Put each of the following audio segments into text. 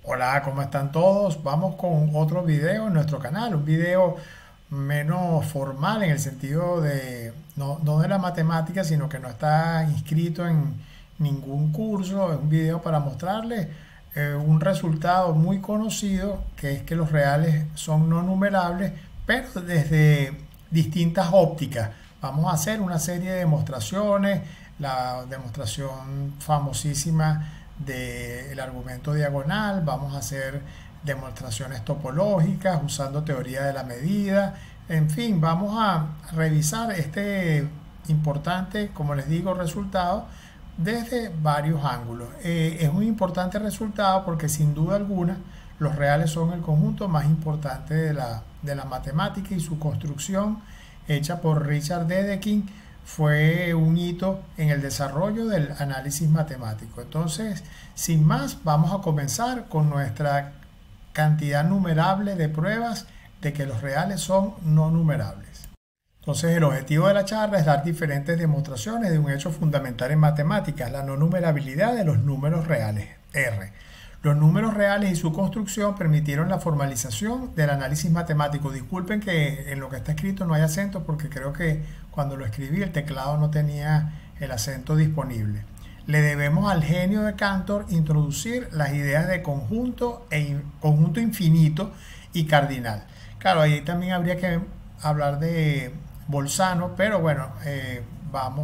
Hola, ¿cómo están todos? Vamos con otro video en nuestro canal, un video menos formal en el sentido de, no de la matemática, sino que no está inscrito en ningún curso. Es un video para mostrarles un resultado muy conocido, que es que los reales son no numerables, pero desde distintas ópticas. Vamos a hacer una serie de demostraciones, la demostración famosísima del argumento diagonal, vamos a hacer demostraciones topológicas usando teoría de la medida, en fin, vamos a revisar este importante, como les digo, resultado desde varios ángulos. Es un importante resultado porque sin duda alguna los reales son el conjunto más importante de la matemática, y su construcción hecha por Richard Dedekind fue un hito en el desarrollo del análisis matemático. Entonces, sin más, vamos a comenzar con nuestra cantidad numerable de pruebas de que los reales son no numerables. Entonces, el objetivo de la charla es dar diferentes demostraciones de un hecho fundamental en matemáticas, la no numerabilidad de los números reales, R. Los números reales y su construcción permitieron la formalización del análisis matemático. Disculpen que en lo que está escrito no hay acento, porque creo que cuando lo escribí el teclado no tenía el acento disponible. Le debemos al genio de Cantor introducir las ideas de conjunto, conjunto infinito y cardinal. Claro, ahí también habría que hablar de Bolzano, pero bueno, vamos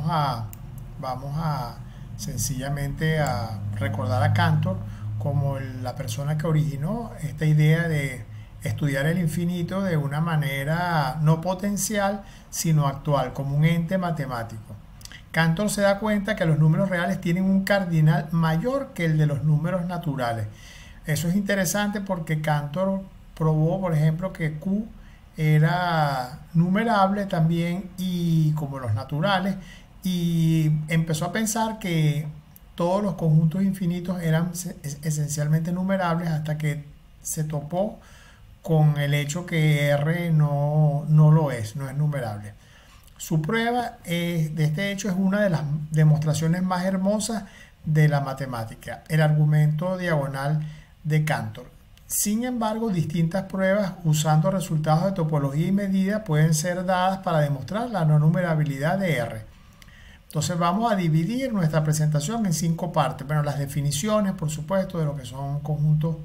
a sencillamente a recordar a Cantor como la persona que originó esta idea de estudiar el infinito de una manera no potencial, sino actual, como un ente matemático. Cantor se da cuenta que los números reales tienen un cardinal mayor que el de los números naturales. Eso es interesante porque Cantor probó, por ejemplo, que Q era numerable también, y como los naturales, y empezó a pensar que todos los conjuntos infinitos eran esencialmente numerables, hasta que se topó con el hecho que R no lo es, no es numerable. Su prueba de este hecho es una de las demostraciones más hermosas de la matemática, el argumento diagonal de Cantor. Sin embargo, distintas pruebas usando resultados de topología y medida pueden ser dadas para demostrar la no numerabilidad de R. Entonces vamos a dividir nuestra presentación en 5 partes. Bueno, las definiciones, por supuesto, de lo que son conjuntos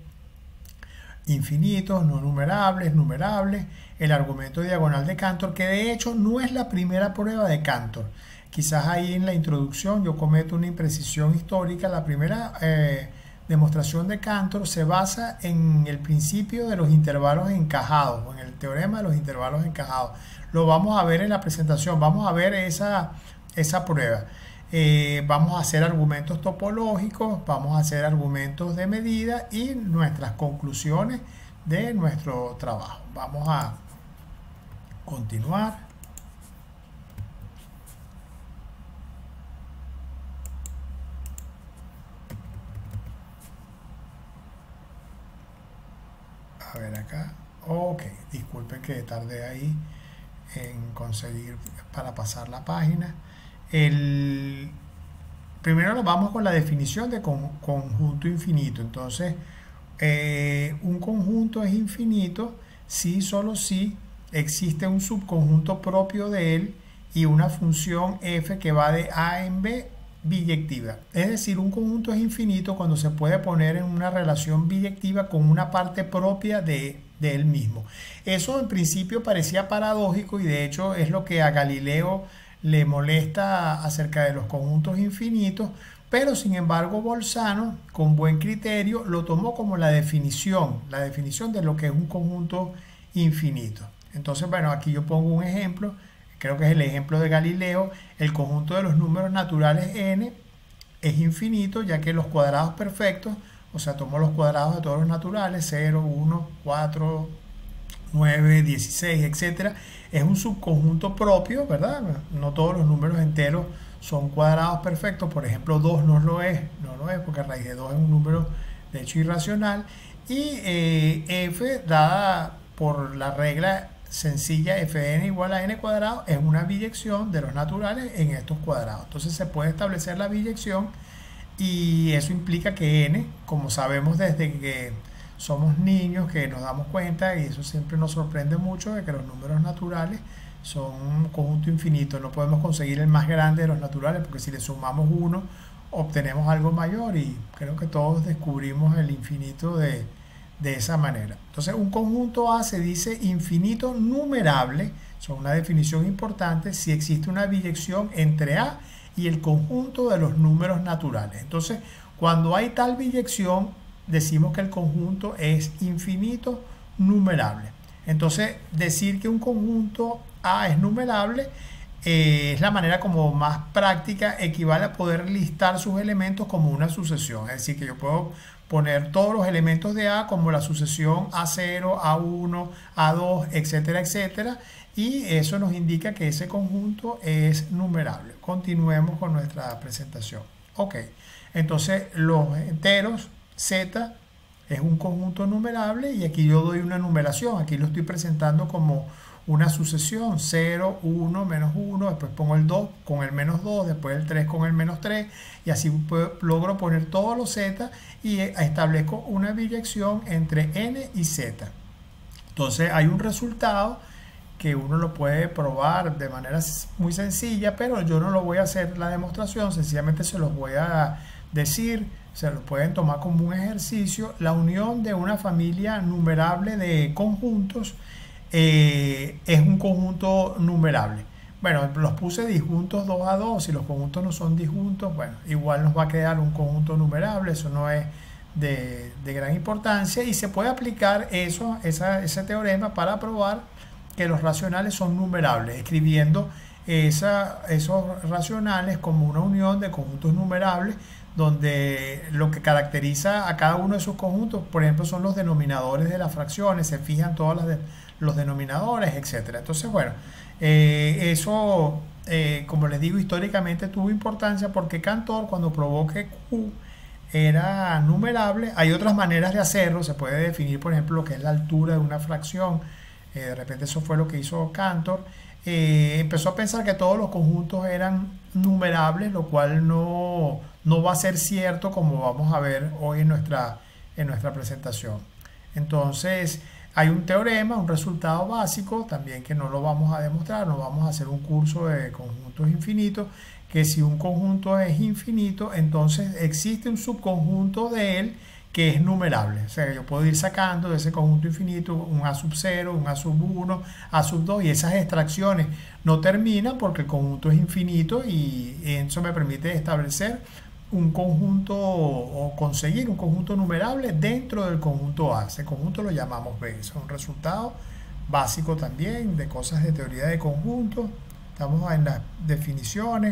infinitos, no numerables, numerables, el argumento diagonal de Cantor, que de hecho no es la primera prueba de Cantor. Quizás ahí en la introducción yo cometo una imprecisión histórica. La primera demostración de Cantor se basa en el principio de los intervalos encajados, o en el teorema de los intervalos encajados. Lo vamos a ver en la presentación, vamos a ver esa prueba. Vamos a hacer argumentos topológicos, vamos a hacer argumentos de medida y nuestras conclusiones de nuestro trabajo. Vamos a continuar. A ver acá. Ok, disculpen que tardé ahí en conseguir para pasar la página. Primero nos vamos con la definición de conjunto infinito. Entonces, un conjunto es infinito si solo si existe un subconjunto propio de él y una función f que va de a en b biyectiva. Es decir, un conjunto es infinito cuando se puede poner en una relación biyectiva con una parte propia de él mismo. Eso en principio parecía paradójico, y de hecho es lo que a Galileo le molesta acerca de los conjuntos infinitos, pero sin embargo Bolzano, con buen criterio, lo tomó como la definición de lo que es un conjunto infinito. Entonces, bueno, aquí yo pongo un ejemplo, creo que es el ejemplo de Galileo. El conjunto de los números naturales n es infinito, ya que los cuadrados perfectos, o sea, tomo los cuadrados de todos los naturales, 0, 1, 4, 9, 16, etcétera, es un subconjunto propio, ¿verdad? No todos los números enteros son cuadrados perfectos. Por ejemplo, 2 no lo es porque raíz de 2 es un número de hecho irracional. Y f, dada por la regla sencilla fn igual a n cuadrado, es una biyección de los naturales en estos cuadrados. Entonces se puede establecer la biyección, y eso implica que n, como sabemos desde que somos niños que nos damos cuenta, y eso siempre nos sorprende mucho, de que los números naturales son un conjunto infinito. No podemos conseguir el más grande de los naturales, porque si le sumamos uno obtenemos algo mayor, y creo que todos descubrimos el infinito de esa manera. Entonces, un conjunto A se dice infinito numerable, son una definición importante, si existe una biyección entre A y el conjunto de los números naturales. Entonces, cuando hay tal biyección, decimos que el conjunto es infinito numerable. Entonces, decir que un conjunto A es numerable es la manera como más práctica, equivale a poder listar sus elementos como una sucesión. Es decir, que yo puedo poner todos los elementos de A como la sucesión A0, A1, A2, etcétera, etcétera, y eso nos indica que ese conjunto es numerable. Continuemos con nuestra presentación. Ok, entonces los enteros Z es un conjunto numerable, y aquí yo doy una numeración. Aquí lo estoy presentando como una sucesión: 0, 1, menos 1, después pongo el 2 con el menos 2, después el 3 con el menos 3, y así logro poner todos los z y establezco una biyección entre n y z. Entonces hay un resultado que uno lo puede probar de manera muy sencilla, pero yo no lo voy a hacer la demostración, sencillamente se los voy a decir. Se lo pueden tomar como un ejercicio. La unión de una familia numerable de conjuntos es un conjunto numerable. Bueno, los puse disjuntos 2 a 2. Si los conjuntos no son disjuntos, bueno, igual nos va a quedar un conjunto numerable. Eso no es de gran importancia, y se puede aplicar ese teorema para probar que los racionales son numerables, escribiendo esos racionales como una unión de conjuntos numerables, donde lo que caracteriza a cada uno de esos conjuntos, por ejemplo, son los denominadores de las fracciones, se fijan todos los denominadores, etcétera. Entonces, bueno, eso, como les digo, históricamente tuvo importancia, porque Cantor, cuando probó que Q era numerable, hay otras maneras de hacerlo. Se puede definir, por ejemplo, lo que es la altura de una fracción. De repente eso fue lo que hizo Cantor. Empezó a pensar que todos los conjuntos eran numerables, lo cual no va a ser cierto, como vamos a ver hoy en nuestra presentación. Entonces, hay un teorema, un resultado básico, también, que no lo vamos a demostrar, no vamos a hacer un curso de conjuntos infinitos, que si un conjunto es infinito, entonces existe un subconjunto de él que es numerable. O sea, yo puedo ir sacando de ese conjunto infinito un A sub 0, un A sub 1, A sub 2, y esas extracciones no terminan porque el conjunto es infinito, y eso me permite establecer un conjunto, o conseguir un conjunto numerable dentro del conjunto A. Ese conjunto lo llamamos B. Es un resultado básico también de cosas de teoría de conjuntos. Estamos en las definiciones.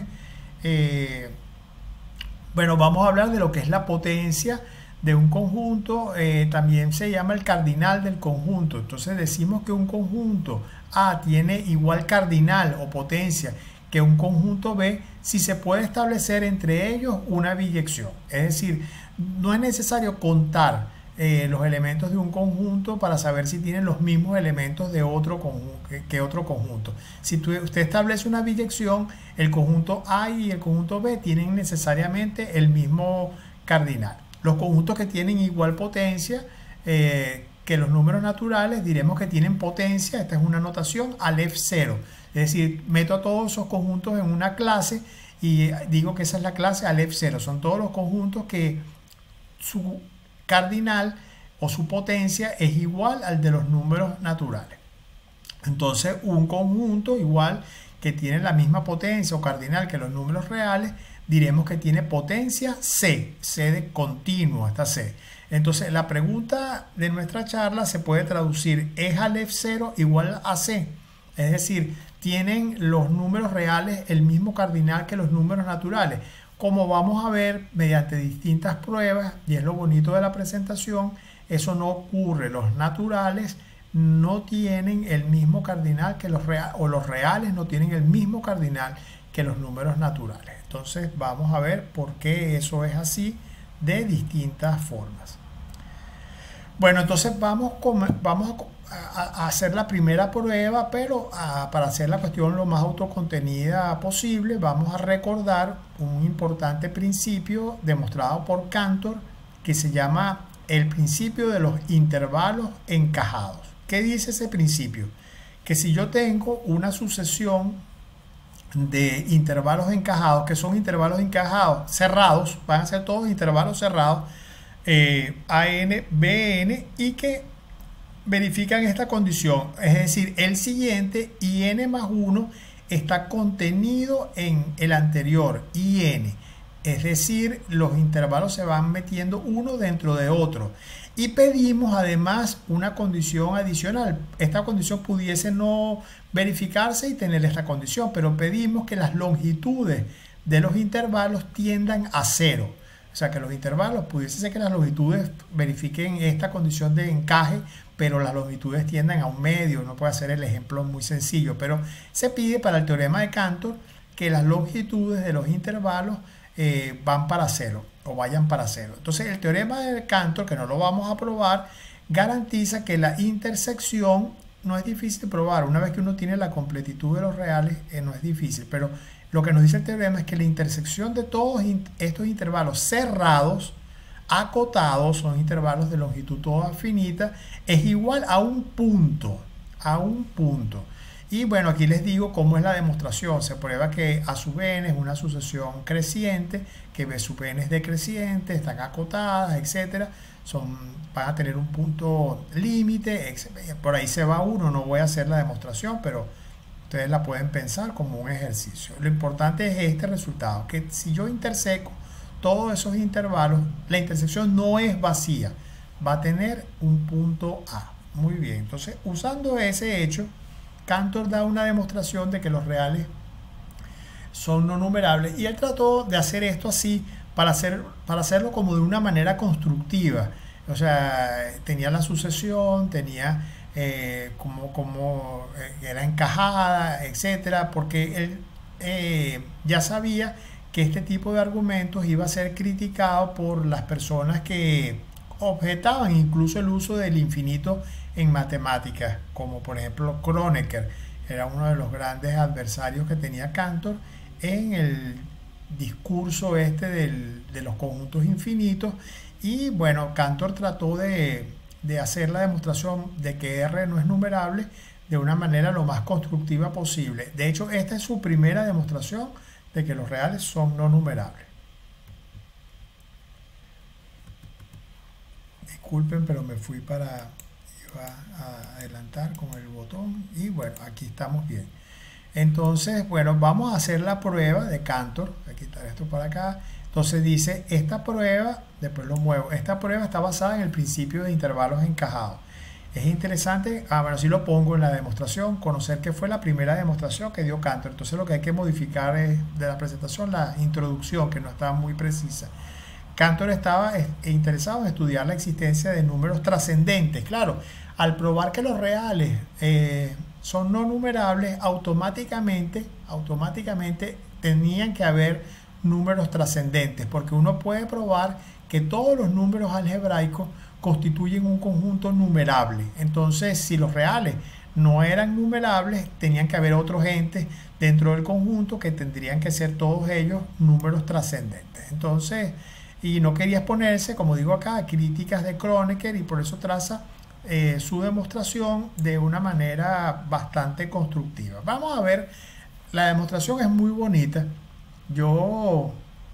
Bueno, vamos a hablar de lo que es la potencia de un conjunto. También se llama el cardinal del conjunto. Entonces decimos que un conjunto A tiene igual cardinal o potencia que un conjunto B si se puede establecer entre ellos una biyección. Es decir, no es necesario contar los elementos de un conjunto para saber si tienen los mismos elementos de otro conjunto. Si usted establece una biyección, el conjunto A y el conjunto B tienen necesariamente el mismo cardinal. Los conjuntos que tienen igual potencia que los números naturales, diremos que tienen potencia, esta es una notación, Aleph 0. Es decir, meto a todos esos conjuntos en una clase y digo que esa es la clase Aleph 0. Son todos los conjuntos que su cardinal o su potencia es igual al de los números naturales. Entonces, un conjunto igual que tiene la misma potencia o cardinal que los números reales, diremos que tiene potencia C, C de continuo hasta C. Entonces, la pregunta de nuestra charla se puede traducir: ¿es Aleph 0 igual a C? Es decir, ¿tienen los números reales el mismo cardinal que los números naturales? Como vamos a ver mediante distintas pruebas, y es lo bonito de la presentación, eso no ocurre. Los naturales no tienen el mismo cardinal que los reales, o los reales no tienen el mismo cardinal que los números naturales. Entonces vamos a ver por qué eso es así de distintas formas. Bueno, entonces vamos a hacer la primera prueba, pero para hacer la cuestión lo más autocontenida posible, vamos a recordar un importante principio demostrado por Cantor, que se llama el principio de los intervalos encajados. ¿Qué dice ese principio? Que si yo tengo una sucesión de intervalos encajados, que son intervalos encajados cerrados, van a ser todos intervalos cerrados, AN, BN, y que verifican esta condición, es decir, el siguiente IN más 1 está contenido en el anterior IN, es decir, los intervalos se van metiendo uno dentro de otro. Y pedimos además una condición adicional. Esta condición pudiese no verificarse y tener esta condición, pero pedimos que las longitudes de los intervalos tiendan a cero. O sea, que los intervalos, pudiese ser que las longitudes verifiquen esta condición de encaje, pero las longitudes tiendan a un medio. No puede ser el ejemplo muy sencillo, pero se pide para el teorema de Cantor que las longitudes de los intervalos van para cero o vayan para cero. Entonces el teorema de Cantor, que no lo vamos a probar, garantiza que la intersección no es difícil de probar. Una vez que uno tiene la completitud de los reales, no es difícil, pero lo que nos dice el teorema es que la intersección de todos estos intervalos cerrados, acotados, son intervalos de longitud toda finita, es igual a un punto, Y bueno, aquí les digo cómo es la demostración. Se prueba que A sub n es una sucesión creciente, que B sub n es decreciente, están acotadas, etcétera. Van a tener un punto límite, por ahí se va uno. No voy a hacer la demostración, pero ustedes la pueden pensar como un ejercicio. Lo importante es este resultado, que si yo interseco todos esos intervalos, la intersección no es vacía, va a tener un punto A. Muy bien, entonces usando ese hecho, Cantor da una demostración de que los reales son no numerables, y él trató de hacer esto así para hacerlo como de una manera constructiva. O sea, tenía la sucesión, tenía como era encajada, etcétera, porque él ya sabía que este tipo de argumentos iba a ser criticado por las personas que objetaban incluso el uso del infinito en matemáticas, como por ejemplo Kronecker, era uno de los grandes adversarios que tenía Cantor en el discurso de los conjuntos infinitos. Y bueno, Cantor trató de hacer la demostración de que R no es numerable de una manera lo más constructiva posible. De hecho, esta es su primera demostración de que los reales son no numerables. Disculpen, pero me fui iba a adelantar con el botón, y bueno, aquí estamos bien. Entonces, bueno, vamos a hacer la prueba de Cantor. Voy a quitar esto para acá. Entonces dice, esta prueba, después lo muevo, esta prueba está basada en el principio de intervalos encajados. Es interesante, bueno, si lo pongo en la demostración, conocer que fue la primera demostración que dio Cantor. Entonces lo que hay que modificar es de la presentación la introducción, que no está muy precisa. Cantor estaba interesado en estudiar la existencia de números trascendentes. Claro, al probar que los reales son no numerables, automáticamente tenían que haber números trascendentes, porque uno puede probar que todos los números algebraicos constituyen un conjunto numerable. Entonces, si los reales no eran numerables, tenían que haber otros entes dentro del conjunto que tendrían que ser todos ellos números trascendentes. Entonces, y no quería exponerse, como digo acá, a críticas de Kronecker, y por eso traza su demostración de una manera bastante constructiva. Vamos a ver, la demostración es muy bonita. Yo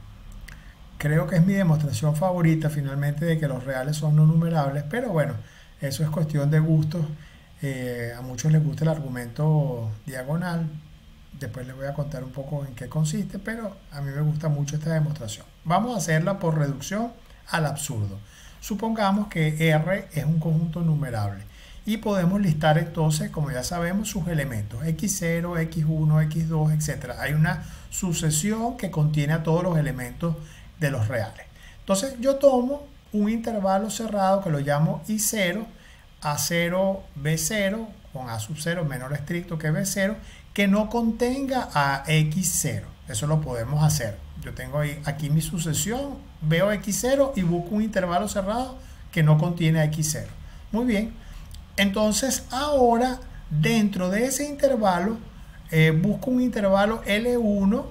creo que es mi demostración favorita finalmente de que los reales son no numerables, pero bueno, eso es cuestión de gustos. A muchos les gusta el argumento diagonal. Después les voy a contar un poco en qué consiste, pero a mí me gusta mucho esta demostración. Vamos a hacerla por reducción al absurdo. Supongamos que R es un conjunto numerable y podemos listar entonces, como ya sabemos, sus elementos x0, x1, x2, etc. Hay una sucesión que contiene a todos los elementos de los reales. Entonces yo tomo un intervalo cerrado que lo llamo I0, A0, B0, con A sub 0 menor estricto que B0, que no contenga a x0. Eso lo podemos hacer. Yo tengo aquí mi sucesión, veo x0 y busco un intervalo cerrado que no contiene a x0. Muy bien. Entonces ahora dentro de ese intervalo busco un intervalo L1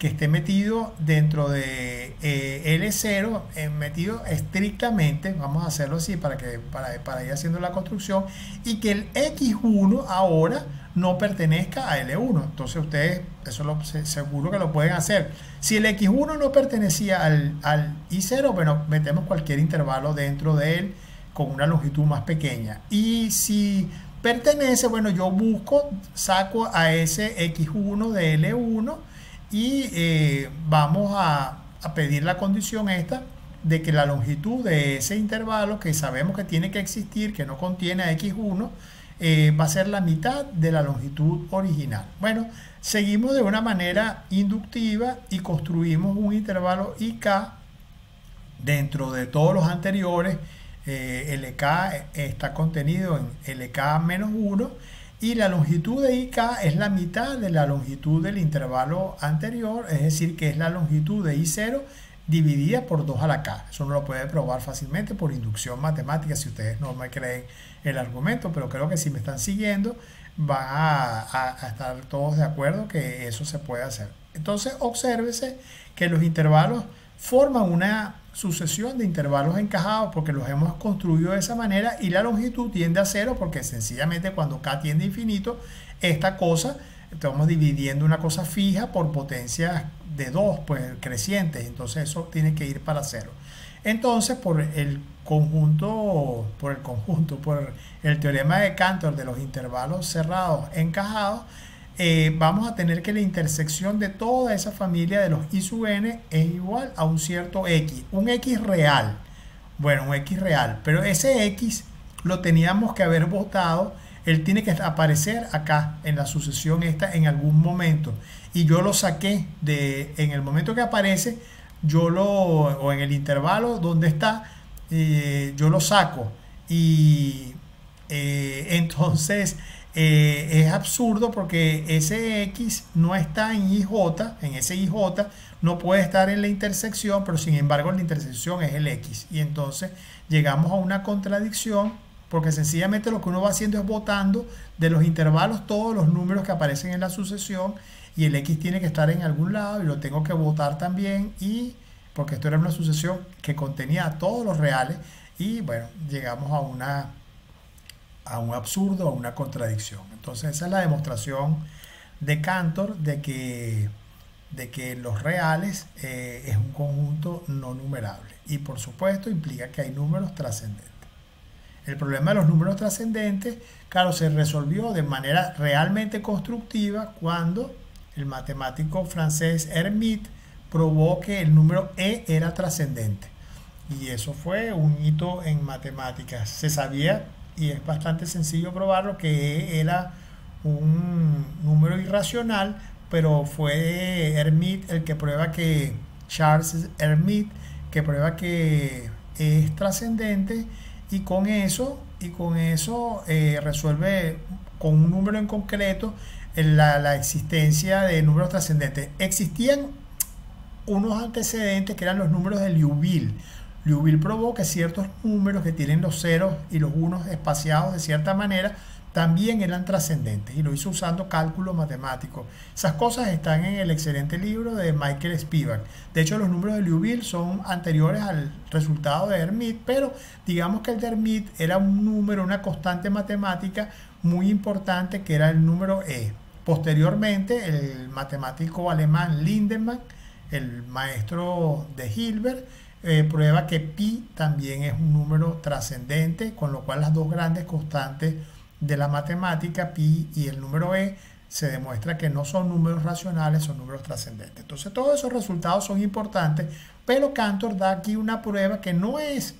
que esté metido dentro de L0, metido estrictamente, vamos a hacerlo así para ir haciendo la construcción, y que el X1 ahora no pertenezca a L1. Entonces ustedes, seguro que lo pueden hacer. Si el X1 no pertenecía al I0, bueno, metemos cualquier intervalo dentro de él con una longitud más pequeña. Y si pertenece, bueno, yo saco a ese X1 de L1 y vamos a pedir la condición esta de que la longitud de ese intervalo que sabemos que tiene que existir, que no contiene a X1, va a ser la mitad de la longitud original. Bueno, seguimos de una manera inductiva y construimos un intervalo IK dentro de todos los anteriores. LK está contenido en LK-1 y la longitud de IK es la mitad de la longitud del intervalo anterior, es decir, que es la longitud de I0 dividida por 2 a la K. Eso uno lo puede probar fácilmente por inducción matemática si ustedes no me creen el argumento, pero creo que si me están siguiendo van a estar todos de acuerdo que eso se puede hacer. Entonces obsérvese que los intervalos forman una sucesión de intervalos encajados porque los hemos construido de esa manera, y la longitud tiende a 0 porque sencillamente cuando K tiende a infinito, esta cosa, estamos dividiendo una cosa fija por potencias de 2, pues crecientes, entonces eso tiene que ir para 0. Entonces por el teorema de Cantor de los intervalos cerrados encajados, vamos a tener que la intersección de toda esa familia de los I sub n es igual a un cierto X, un X real. Bueno, un X real, pero ese X lo teníamos que haber botado, él tiene que aparecer acá en la sucesión esta en algún momento, y yo lo saqué en el momento que aparece, o en el intervalo donde está, yo lo saco, y entonces es absurdo porque ese X no está en IJ, en ese IJ no puede estar en la intersección, pero sin embargo la intersección es el X, y entonces llegamos a una contradicción porque sencillamente lo que uno va haciendo es botando de los intervalos todos los números que aparecen en la sucesión, y el X tiene que estar en algún lado y lo tengo que botar también, y porque esto era una sucesión que contenía todos los reales, y bueno, llegamos a un absurdo, a una contradicción. Entonces esa es la demostración de Cantor de que los reales es un conjunto no numerable, y por supuesto implica que hay números trascendentes. El problema de los números trascendentes, claro, se resolvió de manera realmente constructiva cuando el matemático francés Hermite probó que el número E era trascendente, y eso fue un hito en matemáticas. Se sabía, y es bastante sencillo probarlo, que E era un número irracional, pero fue Hermite el que prueba que, Charles Hermite, que prueba que es trascendente, y con eso resuelve con un número en concreto la existencia de números trascendentes. Existían unos antecedentes que eran los números de Liouville. Liouville probó que ciertos números que tienen los ceros y los unos espaciados de cierta manera también eran trascendentes, y lo hizo usando cálculo matemático. Esas cosas están en el excelente libro de Michael Spivak. De hecho, los números de Liouville son anteriores al resultado de Hermite, pero digamos que el de Hermite era un número, una constante matemática muy importante, que era el número E. Posteriormente, el matemático alemán Lindemann, el maestro de Hilbert, prueba que pi también es un número trascendente, con lo cual las dos grandes constantes de la matemática, pi y el número E, se demuestra que no son números racionales, son números trascendentes. Entonces todos esos resultados son importantes, pero Cantor da aquí una prueba que no es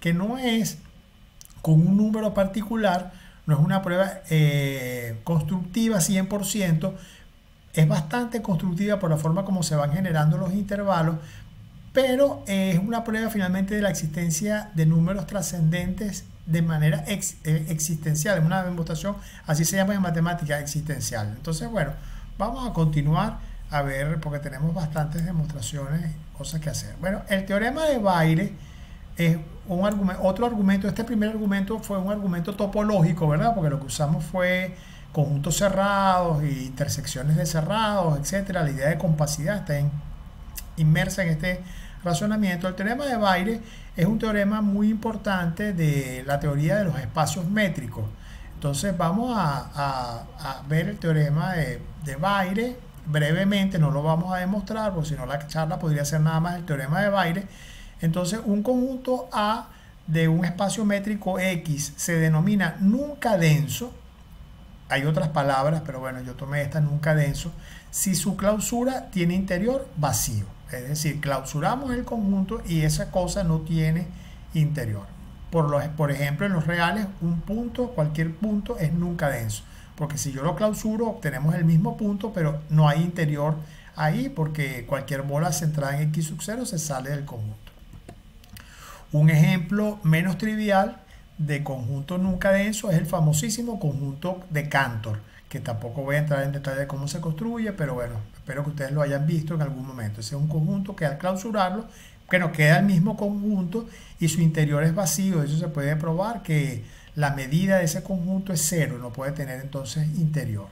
con un número particular, no es una prueba constructiva 100%, es bastante constructiva por la forma como se van generando los intervalos, pero es una prueba finalmente de la existencia de números trascendentes de manera existencial, es una demostración, así se llama en matemática, existencial. Entonces, bueno, vamos a continuar a ver, porque tenemos bastantes demostraciones, cosas que hacer. Bueno, el teorema de Baire es otro argumento. Este primer argumento fue un argumento topológico, ¿verdad? Porque lo que usamos fue conjuntos cerrados y intersecciones de cerrados, etcétera. La idea de compacidad está inmersa en este razonamiento. El teorema de Baire es un teorema muy importante de la teoría de los espacios métricos. Entonces vamos a ver el teorema de Baire brevemente, no lo vamos a demostrar porque si no la charla podría ser nada más el teorema de Baire. Entonces un conjunto A de un espacio métrico X se denomina nunca denso. Hay otras palabras, pero bueno, yo tomé esta nunca denso, si su clausura tiene interior vacío. Es decir, clausuramos el conjunto y esa cosa no tiene interior. Por ejemplo, en los reales, un punto, cualquier punto es nunca denso. Porque si yo lo clausuro, obtenemos el mismo punto, pero no hay interior ahí porque cualquier bola centrada en X sub 0 se sale del conjunto. Un ejemplo menos trivial de conjunto nunca denso es el famosísimo conjunto de Cantor, que tampoco voy a entrar en detalle de cómo se construye, pero bueno, espero que ustedes lo hayan visto en algún momento. Ese es un conjunto que al clausurarlo, bueno, queda el mismo conjunto y su interior es vacío. Eso se puede probar que la medida de ese conjunto es cero, no puede tener entonces interior.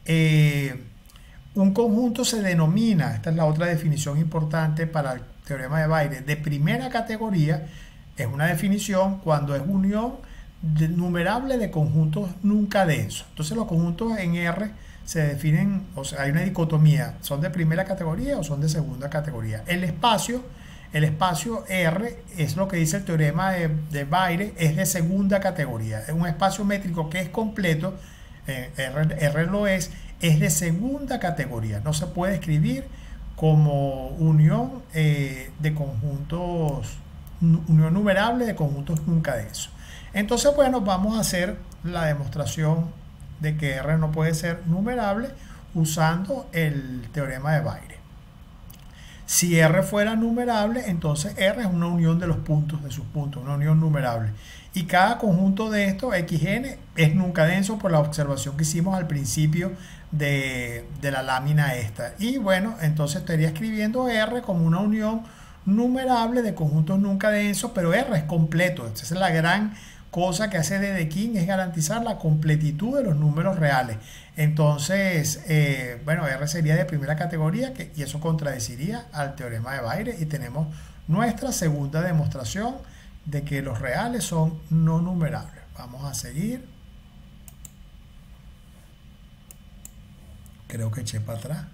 Un conjunto se denomina, esta es la otra definición importante para el teorema de Baire, de primera categoría. Es una definición cuando es unión numerable de conjuntos nunca densos. Entonces los conjuntos en R se definen, o sea, hay una dicotomía, ¿son de primera categoría o son de segunda categoría? El espacio R es lo que dice el teorema de Baire, es de segunda categoría. Es un espacio métrico que es completo, R lo es de segunda categoría. No se puede escribir como unión de conjuntos, unión numerable de conjuntos nunca densos. Entonces, bueno, vamos a hacer la demostración de que R no puede ser numerable usando el teorema de Baire. Si R fuera numerable, entonces R es una unión de los puntos, de sus puntos, una unión numerable. Y cada conjunto de estos, XN, es nunca denso por la observación que hicimos al principio de la lámina esta. Y bueno, entonces estaría escribiendo R como una unión numerable de conjuntos nunca densos, pero R es completo. Esa es la gran cosa que hace Dedekind, es garantizar la completitud de los números reales. Entonces, bueno, R sería de primera categoría y eso contradeciría al teorema de Baire y tenemos nuestra segunda demostración de que los reales son no numerables. Vamos a seguir. Creo que eché para atrás.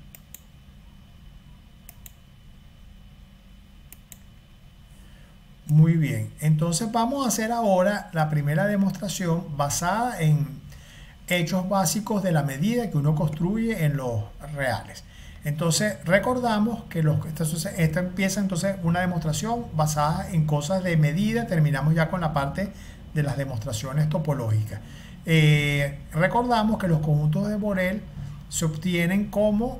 Muy bien, entonces vamos a hacer ahora la primera demostración basada en hechos básicos de la medida que uno construye en los reales. Entonces recordamos que esta empieza entonces una demostración basada en cosas de medida. Terminamos ya con la parte de las demostraciones topológicas. Recordamos que los conjuntos de Borel se obtienen como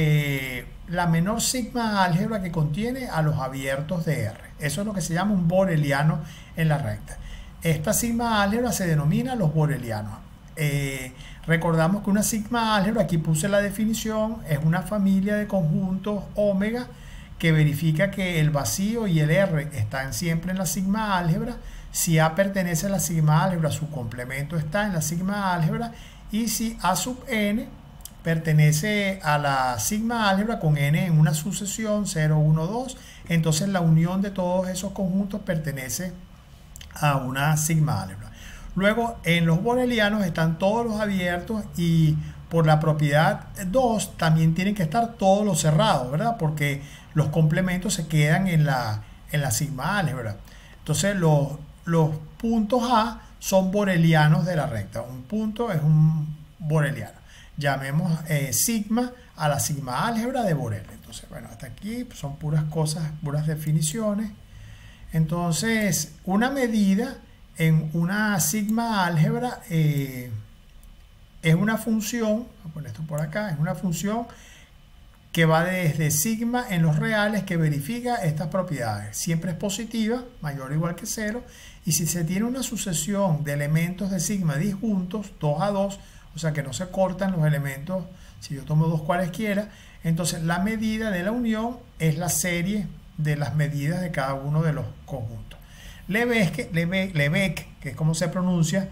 la menor sigma álgebra que contiene a los abiertos de R. Eso es lo que se llama un boreliano en la recta. Esta sigma álgebra se denomina los borelianos. Recordamos que una sigma álgebra, aquí puse la definición, es una familia de conjuntos omega que verifica que el vacío y el R están siempre en la sigma álgebra. Si A pertenece a la sigma álgebra, su complemento está en la sigma álgebra, y si A sub n pertenece a la sigma álgebra con n en una sucesión 0, 1, 2, entonces la unión de todos esos conjuntos pertenece a una sigma álgebra. Luego en los borelianos están todos los abiertos y por la propiedad 2 también tienen que estar todos los cerrados, ¿verdad? Porque los complementos se quedan en la sigma álgebra. Entonces los puntos A son borelianos de la recta. Un punto es un boreliano. Llamemos sigma a la sigma álgebra de Borel. Entonces, bueno, hasta aquí son puras cosas, puras definiciones. Entonces, una medida en una sigma álgebra es una función, voy a poner esto por acá, es una función que va desde sigma en los reales que verifica estas propiedades. Siempre es positiva, mayor o igual que 0, y si se tiene una sucesión de elementos de sigma disjuntos, 2 a 2, o sea que no se cortan los elementos, si yo tomo dos cualesquiera, entonces la medida de la unión es la serie de las medidas de cada uno de los conjuntos. Lebesgue, que es como se pronuncia,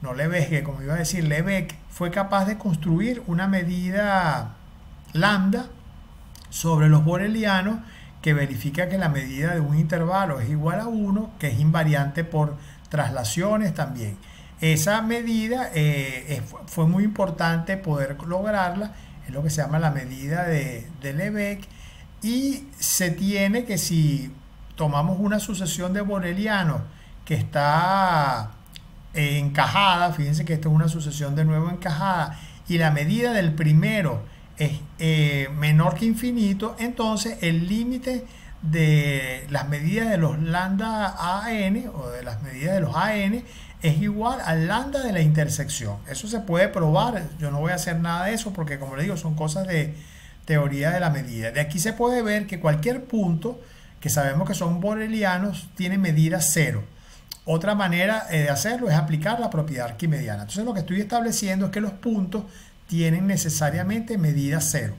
no Lebesgue, como iba a decir, Lebesgue, fue capaz de construir una medida lambda sobre los borelianos que verifica que la medida de un intervalo es igual a 1, que es invariante por traslaciones también. Esa medida fue muy importante poder lograrla, es lo que se llama la medida de Lebesgue, y se tiene que si tomamos una sucesión de borelianos que está encajada, fíjense que esta es una sucesión de nuevo encajada, y la medida del primero es menor que infinito, entonces el límite de las medidas de los lambda AN o de las medidas de los AN es igual al lambda de la intersección. Eso se puede probar, yo no voy a hacer nada de eso porque como les digo son cosas de teoría de la medida. De aquí se puede ver que cualquier punto que sabemos que son borelianos tiene medida cero. Otra manera de hacerlo es aplicar la propiedad arquimediana. Entonces lo que estoy estableciendo es que los puntos tienen necesariamente medida cero,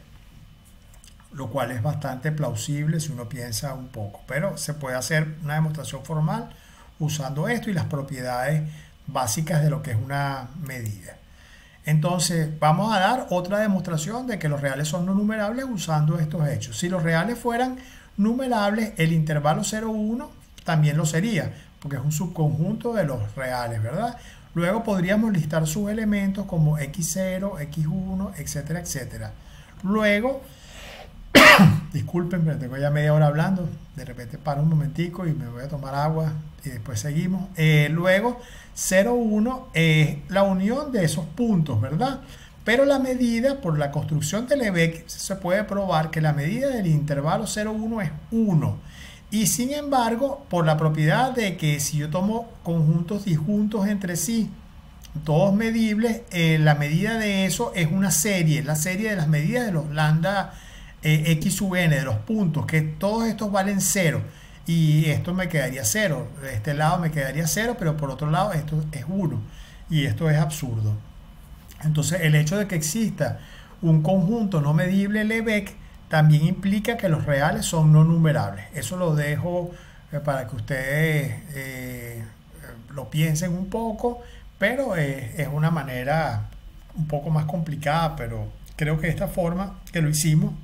lo cual es bastante plausible si uno piensa un poco, pero se puede hacer una demostración formal usando esto y las propiedades básicas de lo que es una medida. Entonces vamos a dar otra demostración de que los reales son no numerables usando estos hechos. Si los reales fueran numerables, el intervalo 0,1 también lo sería, porque es un subconjunto de los reales, ¿verdad? Luego podríamos listar sus elementos como x0, x1, etcétera, etcétera. Luego, disculpen, pero tengo ya media hora hablando, de repente paro un momentico y me voy a tomar agua y después seguimos. Luego, 0,1 es la unión de esos puntos, ¿verdad? Pero la medida, por la construcción de Lebesgue, se puede probar que la medida del intervalo 0,1 es 1. Y sin embargo, por la propiedad de que si yo tomo conjuntos disjuntos entre sí, todos medibles, la medida de eso es una serie, la serie de las medidas de los lambda x sub n, de los puntos, que todos estos valen 0. Y esto me quedaría 0, de este lado me quedaría 0, pero por otro lado esto es 1. Y esto es absurdo. Entonces el hecho de que exista un conjunto no medible Lebesgue también implica que los reales son no numerables. Eso lo dejo para que ustedes lo piensen un poco, pero es una manera un poco más complicada, pero creo que esta forma que lo hicimos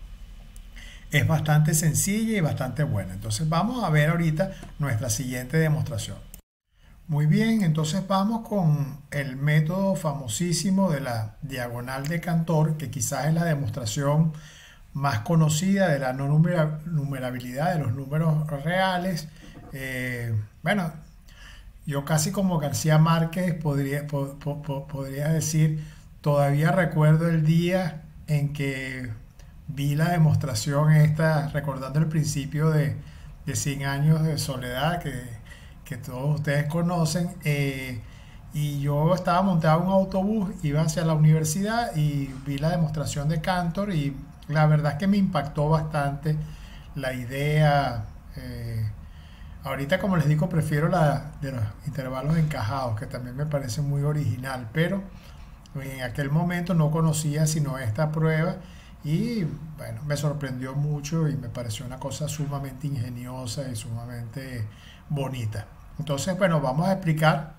es bastante sencilla y bastante buena. Entonces vamos a ver ahorita nuestra siguiente demostración. Muy bien, entonces vamos con el método famosísimo de la diagonal de Cantor, que quizás es la demostración más conocida de la no numerabilidad de los números reales. Bueno, yo casi como García Márquez podría decir, todavía recuerdo el día en que vi la demostración esta, recordando el principio de 100 años de soledad que todos ustedes conocen, y yo estaba montado en un autobús, iba hacia la universidad y vi la demostración de Cantor y la verdad es que me impactó bastante la idea. Ahorita, como les digo, prefiero la de los intervalos encajados, que también me parece muy original, pero en aquel momento no conocía sino esta prueba y bueno, me sorprendió mucho y me pareció una cosa sumamente ingeniosa y sumamente bonita. Entonces, bueno, vamos a explicar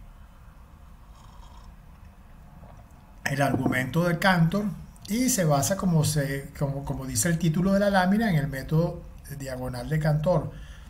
el argumento de Cantor y se basa, como dice el título de la lámina, en el método diagonal de Cantor.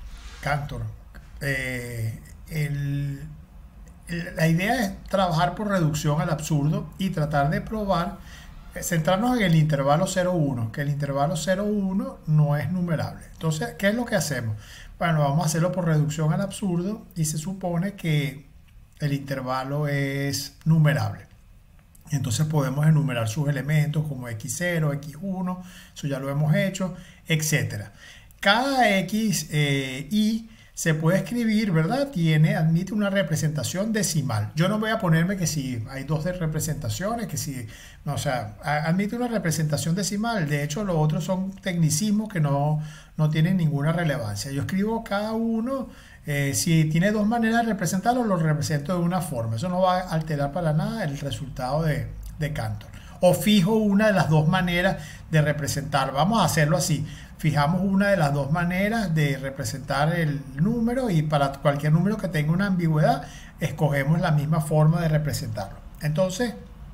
La idea es trabajar por reducción al absurdo y tratar de probar, centrarnos en el intervalo 0,1, que el intervalo 0,1 no es numerable. Entonces, ¿qué es lo que hacemos? Bueno, vamos a hacerlo por reducción al absurdo y se supone que el intervalo es numerable. Entonces podemos enumerar sus elementos como x0, x1, eso ya lo hemos hecho, etc. Cada x y se puede escribir, ¿verdad? Admite una representación decimal. Yo no voy a ponerme que si hay dos de representaciones, que si, no, o sea, admite una representación decimal. De hecho, los otros son tecnicismos que no tienen ninguna relevancia. Yo escribo cada uno, si tiene dos maneras de representarlo, lo represento de una forma. Eso no va a alterar para nada el resultado de Cantor. O fijo una de las dos maneras de representar. Vamos a hacerlo así. fijamos una de las dos maneras de representar el número y para cualquier número que tenga una ambigüedad, escogemos la misma forma de representarlo. Entonces,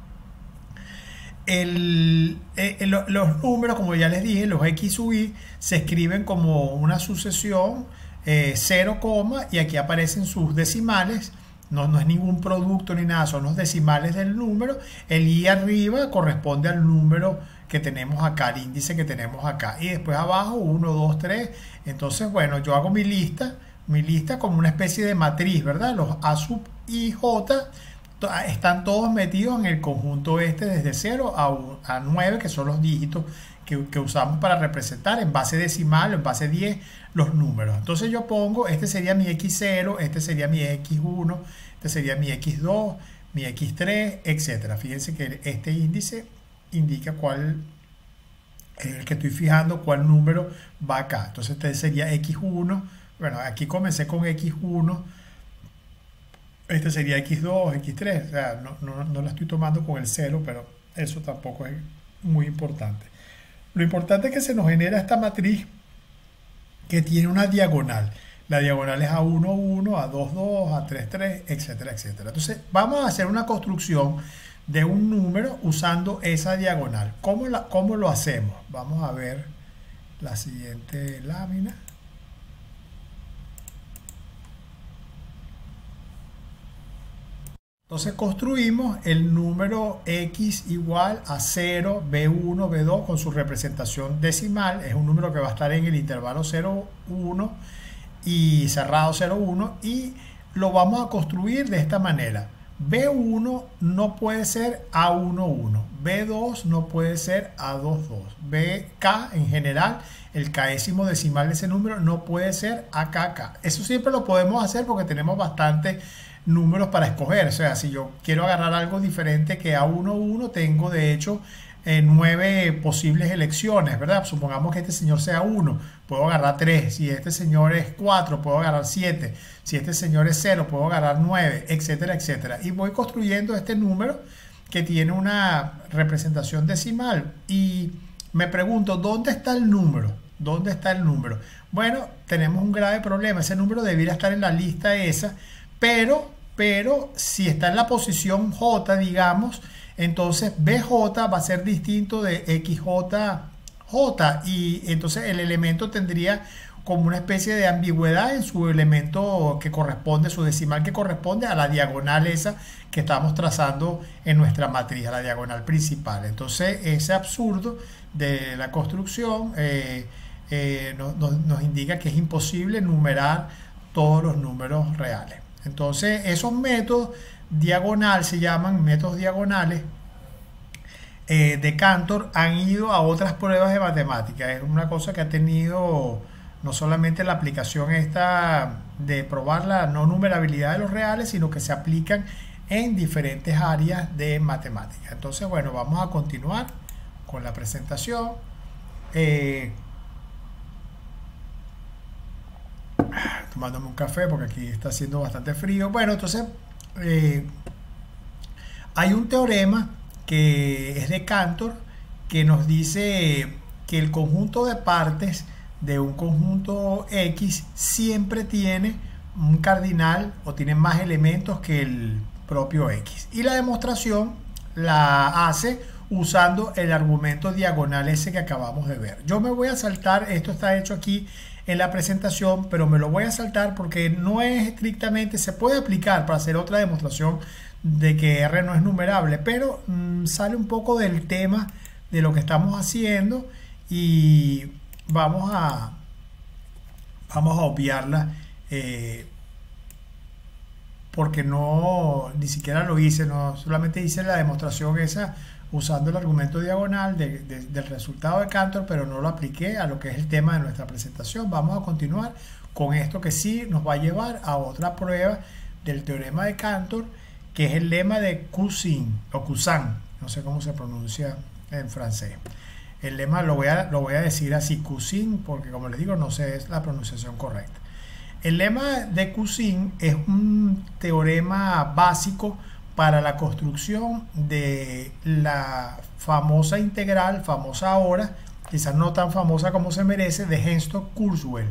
los números, como ya les dije, los X sub i se escriben como una sucesión 0, y aquí aparecen sus decimales. No es ningún producto ni nada, son los decimales del número. El i arriba corresponde al número que tenemos acá, el índice que tenemos acá. Y después abajo 1, 2, 3. Entonces, bueno, yo hago mi lista como una especie de matriz, ¿verdad? Los A sub i j están todos metidos en el conjunto este desde 0 a 9, que son los dígitos que usamos para representar en base decimal o en base 10 los números. Entonces yo pongo, este sería mi X0, este sería mi X1, este sería mi X2, mi X3, etcétera. Fíjense que este índice indica cuál, el que estoy fijando, cuál número va acá. Entonces este sería X1, bueno, aquí comencé con X1, este sería X2, X3, o sea, no la estoy tomando con el 0, pero eso tampoco es muy importante. Lo importante es que se nos genera esta matriz que tiene una diagonal. La diagonal es A1, 1, A2, 2, A3, 3, etcétera, etcétera. Entonces, vamos a hacer una construcción de un número usando esa diagonal. ¿Cómo lo hacemos? Vamos a ver la siguiente lámina. Entonces construimos el número x igual a 0, b1, b2 con su representación decimal. Es un número que va a estar en el intervalo 0, 1 y cerrado 0, 1. Y lo vamos a construir de esta manera. b1 no puede ser a1, 1. b2 no puede ser a2, 2. bk en general, el késimo decimal de ese número, no puede ser akk. Eso siempre lo podemos hacer porque tenemos bastante números para escoger. O sea, si yo quiero agarrar algo diferente que A1, 1, tengo de hecho 9 posibles elecciones, ¿verdad? Supongamos que este señor sea 1, puedo agarrar 3. Si este señor es 4, puedo agarrar 7. Si este señor es 0, puedo agarrar 9, etcétera, etcétera. Y voy construyendo este número que tiene una representación decimal. Y me pregunto, ¿dónde está el número? ¿Dónde está el número? Bueno, tenemos un grave problema. Ese número debería estar en la lista esa. Pero si está en la posición J, digamos, entonces BJ va a ser distinto de XJJ y entonces el elemento tendría como una especie de ambigüedad en su elemento que corresponde, su decimal que corresponde a la diagonal esa que estamos trazando en nuestra matriz, a la diagonal principal. Entonces ese absurdo de la construcción nos indica que es imposible numerar todos los números reales. Entonces esos métodos diagonal se llaman métodos diagonales de Cantor, han ido a otras pruebas de matemáticas. Es una cosa que ha tenido no solamente la aplicación esta de probar la no numerabilidad de los reales, sino que se aplican en diferentes áreas de matemáticas. Entonces, bueno, vamos a continuar con la presentación. Tomándome un café porque aquí está haciendo bastante frío. Bueno, entonces hay un teorema que es de Cantor que nos dice que el conjunto de partes de un conjunto X siempre tiene un cardinal o tiene más elementos que el propio X. Y la demostración la hace usando el argumento diagonal ese que acabamos de ver. Yo me voy a saltar, esto está hecho aquí en la presentación, pero me lo voy a saltar porque no es estrictamente, se puede aplicar para hacer otra demostración de que R no es numerable, pero sale un poco del tema de lo que estamos haciendo y vamos a obviarla porque ni siquiera lo hice, no solamente hice la demostración esa usando el argumento diagonal del resultado de Cantor, pero no lo apliqué a lo que es el tema de nuestra presentación. Vamos a continuar con esto que sí nos va a llevar a otra prueba del teorema de Cantor, que es el lema de Cousin o Cousin, no sé cómo se pronuncia en francés. El lema lo voy a decir así, Cousin, porque como les digo, no sé es la pronunciación correcta. El lema de Cousin es un teorema básico para la construcción de la famosa integral, famosa ahora, quizás no tan famosa como se merece, de Henstock-Kurzweil.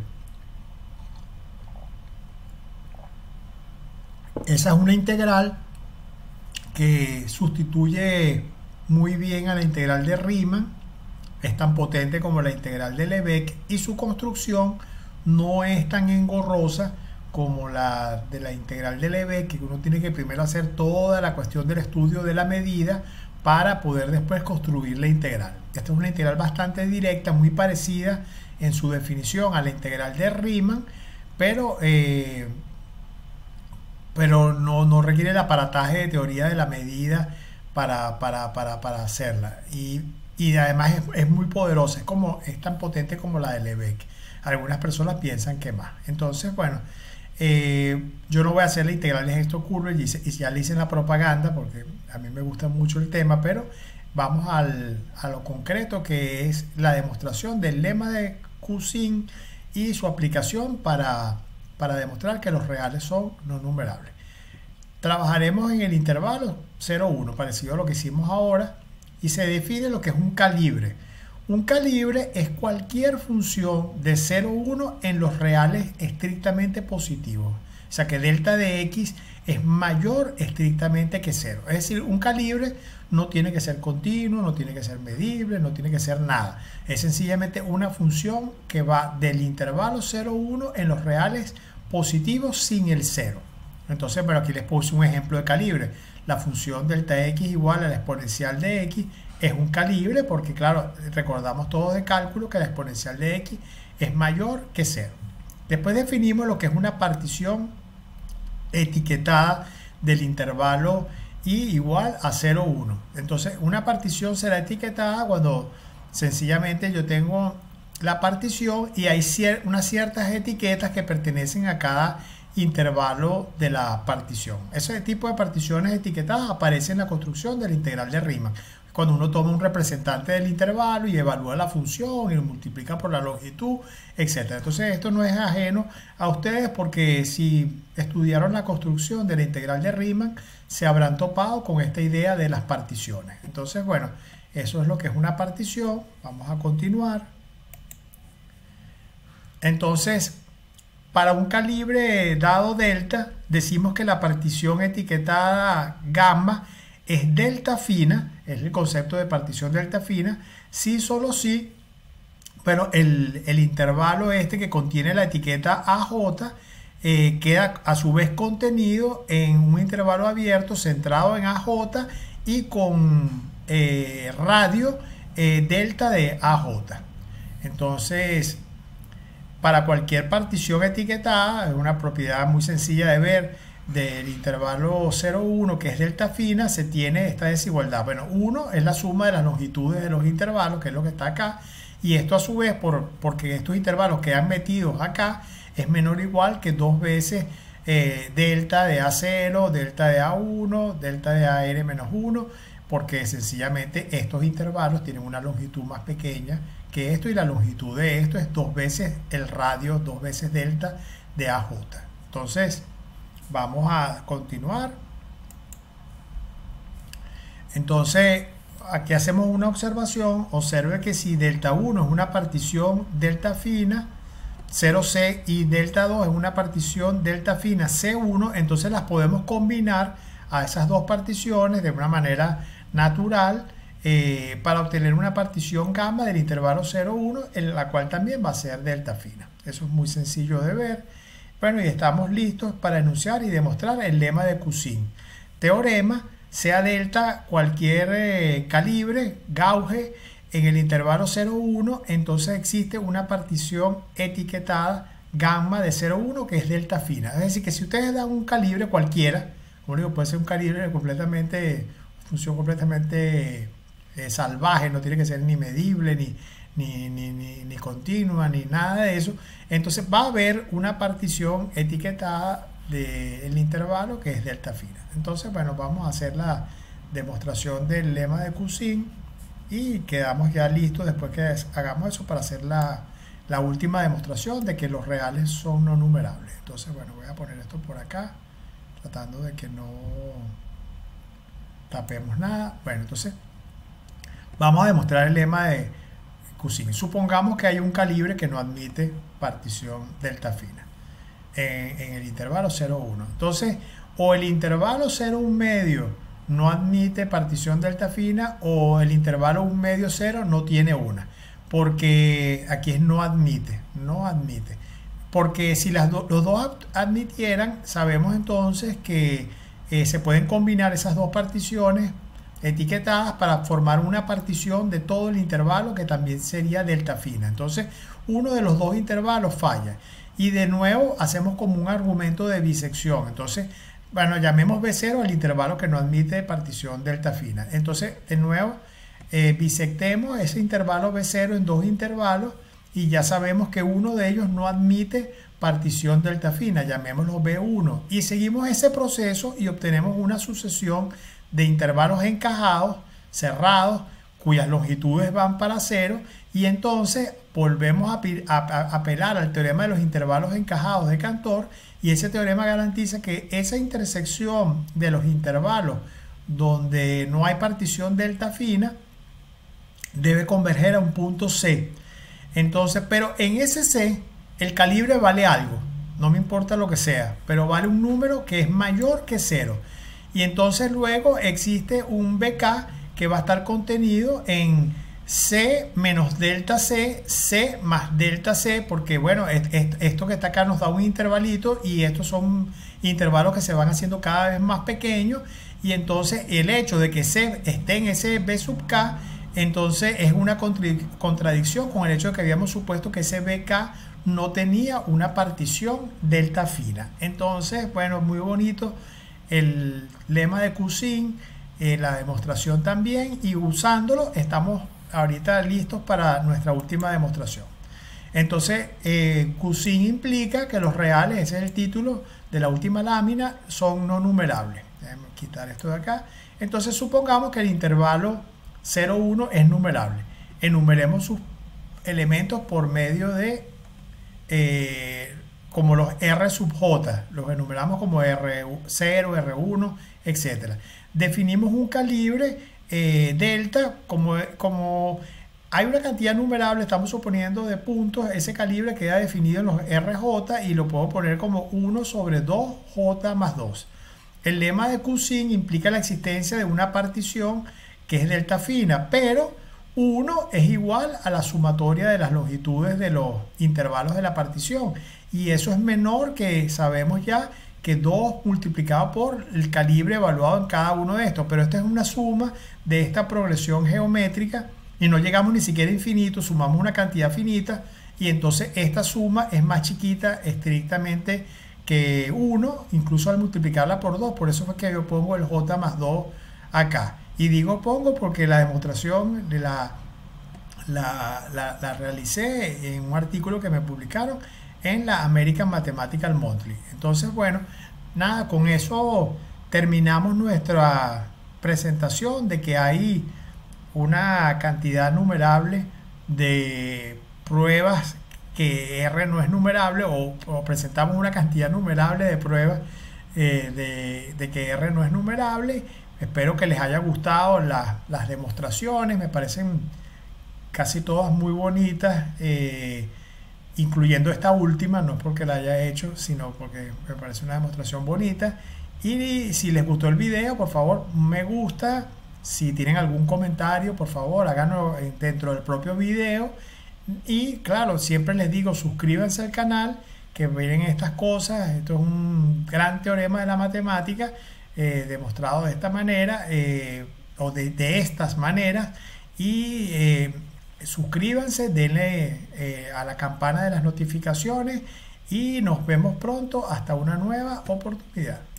Esa es una integral que sustituye muy bien a la integral de Riemann, es tan potente como la integral de Lebesgue y su construcción no es tan engorrosa como la de la integral de Lebesgue, que uno tiene que primero hacer toda la cuestión del estudio de la medida para poder después construir la integral. Esta es una integral bastante directa, muy parecida en su definición a la integral de Riemann, pero no requiere el aparataje de teoría de la medida para hacerla. Y además es muy poderosa, es tan potente como la de Lebesgue. Algunas personas piensan que más. Entonces, bueno, yo no voy a hacer la integral de Henstock-Kurzweil, y ya le hice la propaganda porque a mí me gusta mucho el tema, pero vamos a lo concreto, que es la demostración del lema de Cousin y su aplicación para demostrar que los reales son no numerables. Trabajaremos en el intervalo 0,1, parecido a lo que hicimos ahora, y se define lo que es un calibre. Un calibre es cualquier función de 0,1 en los reales estrictamente positivos. O sea que delta de x es mayor estrictamente que 0. Es decir, un calibre no tiene que ser continuo, no tiene que ser medible, no tiene que ser nada. Es sencillamente una función que va del intervalo 0,1 en los reales positivos sin el 0. Entonces, bueno, aquí les puse un ejemplo de calibre. La función delta x igual a la exponencial de x es un calibre porque, claro, recordamos todos de cálculo que la exponencial de x es mayor que 0. Después definimos lo que es una partición etiquetada del intervalo y igual a 0,1. Entonces, una partición será etiquetada cuando sencillamente yo tengo la partición y hay unas ciertas etiquetas que pertenecen a cada intervalo de la partición. Ese tipo de particiones etiquetadas aparece en la construcción de la integral de Riemann. Cuando uno toma un representante del intervalo y evalúa la función y lo multiplica por la longitud, etc. Entonces esto no es ajeno a ustedes porque si estudiaron la construcción de la integral de Riemann se habrán topado con esta idea de las particiones. Entonces, bueno, eso es lo que es una partición. Vamos a continuar. Entonces, para un calibre dado delta, decimos que la partición etiquetada gamma es delta fina, es el concepto de partición delta fina, sí, solo sí, pero el intervalo este que contiene la etiqueta AJ queda a su vez contenido en un intervalo abierto centrado en AJ y con radio delta de AJ. Entonces, para cualquier partición etiquetada, es una propiedad muy sencilla de ver del intervalo 0,1, que es delta fina, se tiene esta desigualdad. Bueno, 1 es la suma de las longitudes de los intervalos, que es lo que está acá, y esto a su vez, porque estos intervalos quedan metidos acá, es menor o igual que 2 veces delta de A0, delta de A1, delta de AR menos 1, porque sencillamente estos intervalos tienen una longitud más pequeña que esto y la longitud de esto es 2 veces el radio, 2 veces delta de AJ. Entonces, vamos a continuar. Entonces, aquí hacemos una observación. Observe que si delta 1 es una partición delta fina, 0C, y delta 2 es una partición delta fina C1, entonces las podemos combinar a esas dos particiones de una manera natural para obtener una partición gamma del intervalo 0,1, en la cual también va a ser delta fina. Eso es muy sencillo de ver. Bueno, y estamos listos para enunciar y demostrar el lema de Cousin. Teorema: sea delta cualquier calibre, gauge, en el intervalo 0,1, entonces existe una partición etiquetada gamma de 0,1 que es delta fina. Es decir, que si ustedes dan un calibre cualquiera, como digo, puede ser un calibre completamente, función completamente salvaje, no tiene que ser ni medible, ni continua, ni nada de eso. Entonces va a haber una partición etiquetada del intervalo que es delta fina. Entonces, bueno, vamos a hacer la demostración del lema de Cousin y quedamos ya listos después que hagamos eso para hacer la última demostración de que los reales son no numerables. Entonces, bueno, voy a poner esto por acá, tratando de que no tapemos nada. Bueno, entonces vamos a demostrar el lema de QSIN. Supongamos que hay un calibre que no admite partición delta fina en el intervalo 0,1. Entonces, o el intervalo 0,1 medio no admite partición delta fina, o el intervalo 1 medio 0 no tiene una. Porque aquí es no admite, no admite. Porque si los dos admitieran, sabemos entonces que se pueden combinar esas dos particiones etiquetadas para formar una partición de todo el intervalo que también sería delta fina. Entonces, uno de los dos intervalos falla. Y de nuevo hacemos como un argumento de bisección. Entonces, bueno, llamemos B0 al intervalo que no admite partición delta fina. Entonces, de nuevo, bisectemos ese intervalo B0 en dos intervalos y ya sabemos que uno de ellos no admite partición delta fina, llamémoslo B1. Y seguimos ese proceso y obtenemos una sucesión de intervalos encajados, cerrados, cuyas longitudes van para 0, y entonces volvemos a apelar al teorema de los intervalos encajados de Cantor, y ese teorema garantiza que esa intersección de los intervalos donde no hay partición delta fina debe converger a un punto C. Entonces, pero en ese C el calibre vale algo, no me importa lo que sea, pero vale un número que es mayor que 0. Y entonces luego existe un BK que va a estar contenido en C menos delta C, C más delta C, porque bueno, esto que está acá nos da un intervalito y estos son intervalos que se van haciendo cada vez más pequeños, y entonces el hecho de que C esté en ese B sub K, entonces es una contradicción con el hecho de que habíamos supuesto que ese BK no tenía una partición delta fina. Entonces, bueno, muy bonito el lema de QSIN, la demostración también, y usándolo estamos ahorita listos para nuestra última demostración. Entonces, QSIN implica que los reales, ese es el título de la última lámina, son no numerables. Déjenme quitar esto de acá. Entonces, supongamos que el intervalo 0,1 es numerable. Enumeremos sus elementos por medio de como los R sub J, los enumeramos como R0, R1, etc. Definimos un calibre delta, como hay una cantidad numerable, estamos suponiendo de puntos, ese calibre queda definido en los RJ y lo puedo poner como 1 sobre 2J más 2. El lema de QSIN implica la existencia de una partición que es delta fina, pero 1 es igual a la sumatoria de las longitudes de los intervalos de la partición, y eso es menor que, sabemos ya, que 2 multiplicado por el calibre evaluado en cada uno de estos, pero esta es una suma de esta progresión geométrica y no llegamos ni siquiera a infinito, sumamos una cantidad finita y entonces esta suma es más chiquita estrictamente que 1, incluso al multiplicarla por 2, por eso fue que yo pongo el J más 2 acá. Y digo pongo porque la demostración de la realicé en un artículo que me publicaron en la American Mathematical Monthly. Entonces, bueno, nada, con eso terminamos nuestra presentación de que hay una cantidad numerable de pruebas que R no es numerable, o presentamos una cantidad numerable de pruebas de que R no es numerable. Espero que les haya gustado las demostraciones, me parecen casi todas muy bonitas, incluyendo esta última, no porque la haya hecho, sino porque me parece una demostración bonita. Y si les gustó el video, por favor, me gusta. Si tienen algún comentario, por favor, háganlo dentro del propio video. Y claro, siempre les digo, suscríbanse al canal, que miren estas cosas. Esto es un gran teorema de la matemática, demostrado de esta manera, o de estas maneras. Y suscríbanse, denle a la campana de las notificaciones y nos vemos pronto hasta una nueva oportunidad.